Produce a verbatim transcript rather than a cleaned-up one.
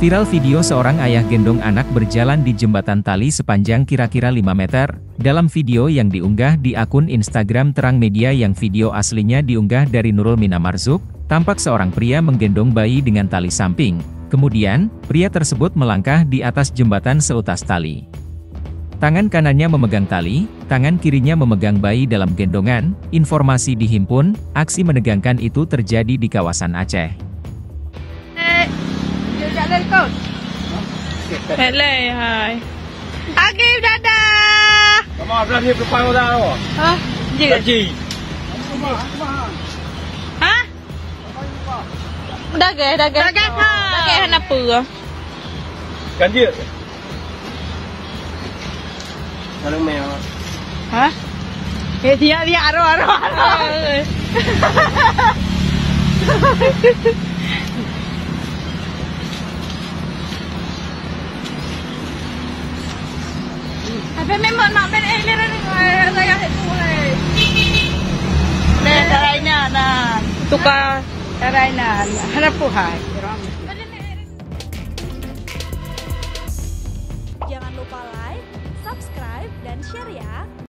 Viral video seorang ayah gendong anak berjalan di jembatan tali sepanjang kira-kira lima meter. Dalam video yang diunggah di akun Instagram Terang Media yang video aslinya diunggah dari Nurul Mina Marzuk, tampak seorang pria menggendong bayi dengan tali samping. Kemudian, pria tersebut melangkah di atas jembatan seutas tali. Tangan kanannya memegang tali, tangan kirinya memegang bayi dalam gendongan. Informasi dihimpun, aksi menegangkan itu terjadi di kawasan Aceh. Hello, hai. Agib dadah. Kamu ada ni depan orang tu. Hah? Gaji. Hah? Dagai, dagai. Dagai ha. Dagai han apa? Gaji. Kalau meo. Hah? Eh dia dia aro aro aro. Apa memang nak main air ni saya itu hai. Dah darainya nah. Tukar darainya. Harap hai. Jangan lupa like, subscribe, dan share ya.